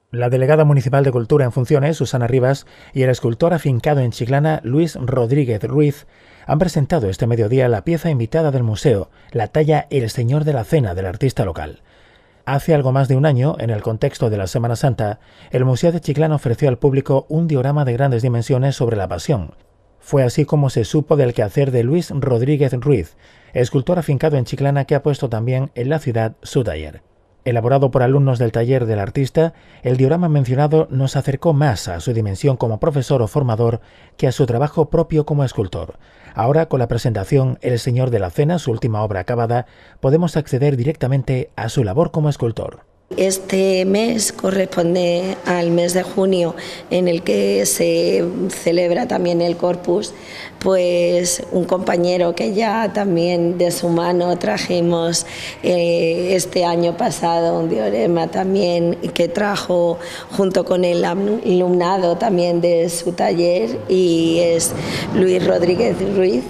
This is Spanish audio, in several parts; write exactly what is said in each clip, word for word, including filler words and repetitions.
La delegada municipal de Cultura en funciones, Susana Rivas, y el escultor afincado en Chiclana, Luis Rodríguez Ruiz, han presentado este mediodía la pieza invitada del museo, la talla El Señor de la Cena del artista local. Hace algo más de un año, en el contexto de la Semana Santa, el Museo de Chiclana ofreció al público un diorama de grandes dimensiones sobre la Pasión. Fue así como se supo del quehacer de Luis Rodríguez Ruiz, escultor afincado en Chiclana que ha puesto también en la ciudad su taller. Elaborado por alumnos del taller del artista, el diorama mencionado nos acercó más a su dimensión como profesor o formador que a su trabajo propio como escultor. Ahora, con la presentación El Señor de la Cena, su última obra acabada, podemos acceder directamente a su labor como escultor. Este mes corresponde al mes de junio, en el que se celebra también el Corpus. Pues un compañero que ya también de su mano trajimos eh, este año pasado, un diorama también que trajo junto con el alumnado también de su taller, y es Luis Rodríguez Ruiz,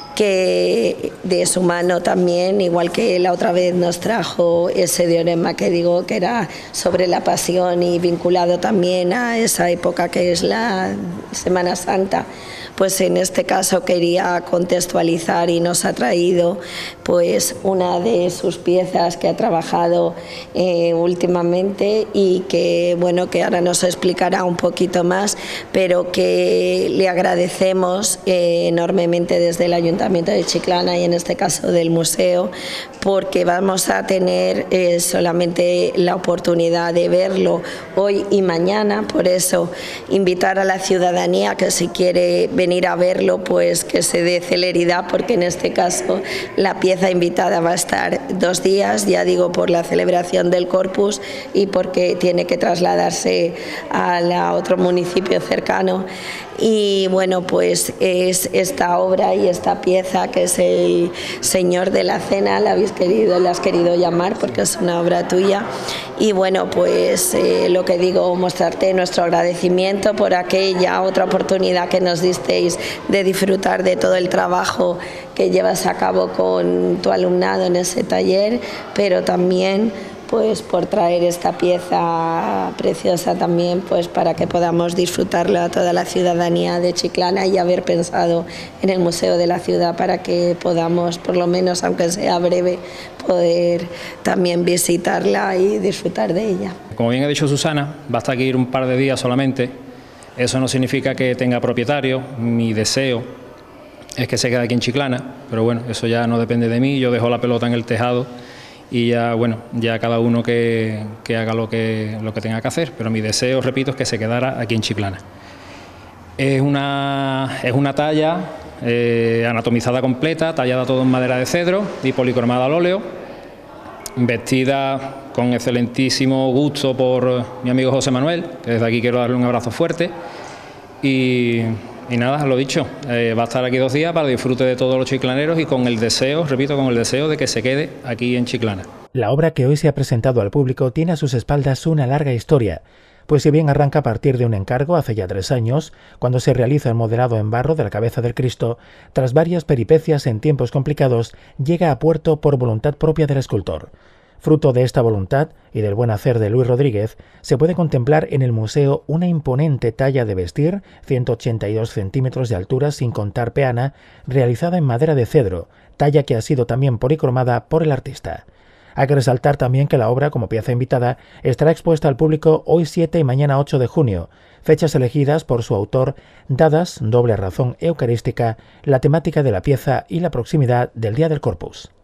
que de su mano también, igual que la otra vez nos trajo ese diorama que digo que era sobre la Pasión y vinculado también a esa época que es la Semana Santa, pues en este caso quería contextualizar y nos ha traído pues una de sus piezas que ha trabajado eh, últimamente y que bueno que ahora nos explicará un poquito más, pero que le agradecemos eh, enormemente desde el Ayuntamiento de Chiclana y en este caso del museo, porque vamos a tener eh, solamente la oportunidad de verlo hoy y mañana. Por eso invitar a la ciudadanía que si quiere venir a verlo pues que se dé celeridad, porque en este caso la pieza invitada va a estar dos días, ya digo, por la celebración del Corpus y porque tiene que trasladarse a la otro municipio cercano. Y bueno, pues es esta obra y esta pieza que es El Señor de la Cena, la habéis querido, la has querido llamar porque es una obra tuya. Y bueno, pues eh, lo que digo, mostrarte nuestro agradecimiento por aquella otra oportunidad que nos disteis de disfrutar de todo el trabajo que llevas a cabo con tu alumnado en ese taller, pero también pues por traer esta pieza preciosa también pues para que podamos disfrutarla a toda la ciudadanía de Chiclana y haber pensado en el Museo de la Ciudad para que podamos, por lo menos aunque sea breve, poder también visitarla y disfrutar de ella. Como bien ha dicho Susana, basta que ir un par de días solamente. Eso no significa que tenga propietario. Mi deseo es que se quede aquí en Chiclana, pero bueno, eso ya no depende de mí. Yo dejo la pelota en el tejado y ya, bueno, ya cada uno que, que haga lo que, lo que tenga que hacer, pero mi deseo, repito, es que se quedara aquí en Chiclana. Es una, es una talla eh, anatomizada completa, tallada todo en madera de cedro y policromada al óleo, vestida con excelentísimo gusto por mi amigo José Manuel, que desde aquí quiero darle un abrazo fuerte, y... Y nada, lo dicho, eh, va a estar aquí dos días para disfrute de todos los chiclaneros y con el deseo, repito, con el deseo de que se quede aquí en Chiclana. La obra que hoy se ha presentado al público tiene a sus espaldas una larga historia, pues si bien arranca a partir de un encargo hace ya tres años, cuando se realiza el modelado en barro de la cabeza del Cristo, tras varias peripecias en tiempos complicados, llega a puerto por voluntad propia del escultor. Fruto de esta voluntad y del buen hacer de Luis Rodríguez, se puede contemplar en el museo una imponente talla de vestir, ciento ochenta y dos centímetros de altura sin contar peana, realizada en madera de cedro, talla que ha sido también policromada por el artista. Hay que resaltar también que la obra, como pieza invitada, estará expuesta al público hoy siete y mañana ocho de junio, fechas elegidas por su autor, dadas, doble razón eucarística, la temática de la pieza y la proximidad del Día del Corpus.